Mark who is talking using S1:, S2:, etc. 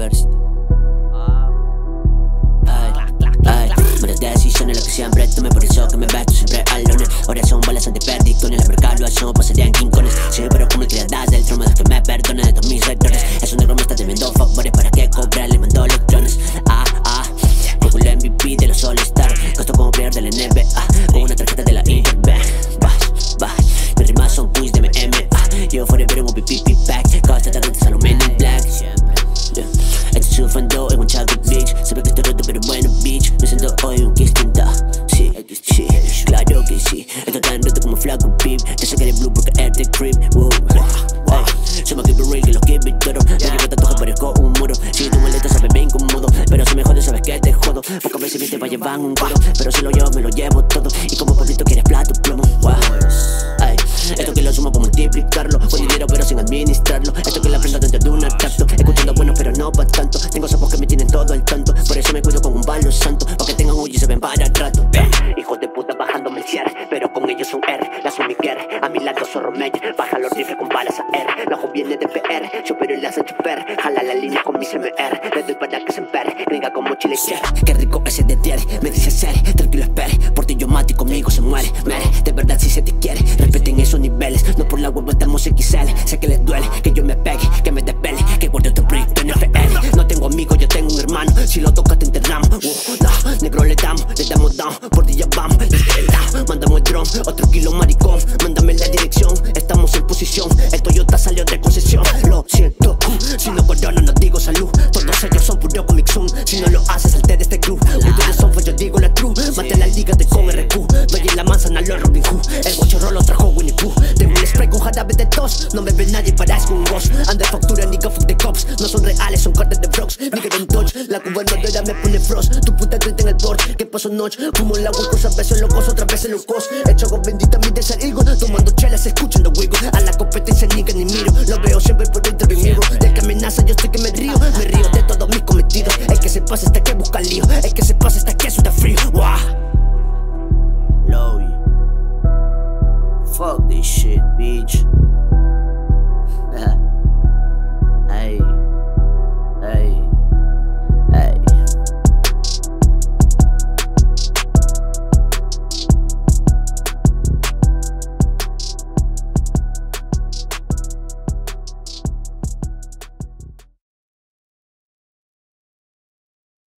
S1: University. Malas decisiones, lo que siempre tomé, por eso que me meto siempre al lunes. Ahora son balas antiperdicciones, la precaución pasarían quincones. Sí, pero como el que das del trono, de que me perdone de todos mis rectores. Es un negro me está debiendo favores para que cobre, le mando lecciones. Como el MVP de los All-Star, gasto como player del NBA, con una tarjeta de la Interbank. Mis rimas son quiz de MMA, yo forever en un PPP pack, costa de rentas a los Men in Black. Estoy sufriendo en un Chocolate Beach, se ve que estoy roto pero bueno bitch, me siento hoy un distinta. Sí, claro que sí, estoy tan roto como flaco pip, te sacaré blue porque es the crib. Soy más keep it real que los keep it toro, no llevo tatuaje parezco un muro. Si tu maleta sabe bien incómodo, pero si me jodes sabes que te jodo. Pocas veces viste va a llevar un coro, pero si lo llevo me lo llevo todo. Y como Pablito quieres plato plomo. Esto que lo sumo por multiplicarlo, con dinero pero sin administrarlo. Esto que la prenda dentro de un tacto, escuchando bueno pero no pa' tanto. Tengo sapos que me tienen todo al tanto, por eso me cuido con un palo santo, pa' que tengan huye y se ven para el rato. Hijos de puta bajándome el cierre, pero con ellos un R, la sumiquer. A mi lado zorro Meyer, baja los rifles con balas a R. La ojo viene de PR, yo pero la Sancho Per. Jala la línea con mi CMR, le doy para que se empere. Venga como chile y qué rico ese de tiere, me dice ser, tranquilo espere. Por ti yo mato y conmigo se muere, de verdad si se te quiere, respeten esos niveles. No por la huevo estamos XL, sé que les duele, que yo me pegue, que me despele, que guarde otro brick en FL. No tengo amigos, yo tengo un hermano, si lo tocas te enterramos. No, negro le damos down, por ti ya vamos. Mandamos el drum, otro kilo maricón, mándame la dirección, estamos en posición. El Toyota salió de concesión, lo siento. Si no corona no digo salud, todos ellos son puro Comic Zoom. Si no lo haces salte de este club, ustedes son pues yo digo la true. Mate la liga de con RQ, doy en la manzana los Robin Hood. El bochorro lo trajo Winnie Pooh. Tengo un spray con jarabe de tos, no me ve nadie parezco un boss. Anda factura nigga fuck the cops, no son reales son cartas de Brox. Nigga don't touch, la cubana de me pone frost. Tu puta triste en el board, que pasó noche. Fumo en la hueco, a veces locos, otras veces locos. Hecho agua bendita mi desarraigo, tomando chelas escuchando hueco. A la competencia nigga ni miro, lo veo siempre por dentro de mí. Del que amenaza yo estoy que me río de todos mis cometidos. El que se pasa está que busca lío, el que se pasa está que es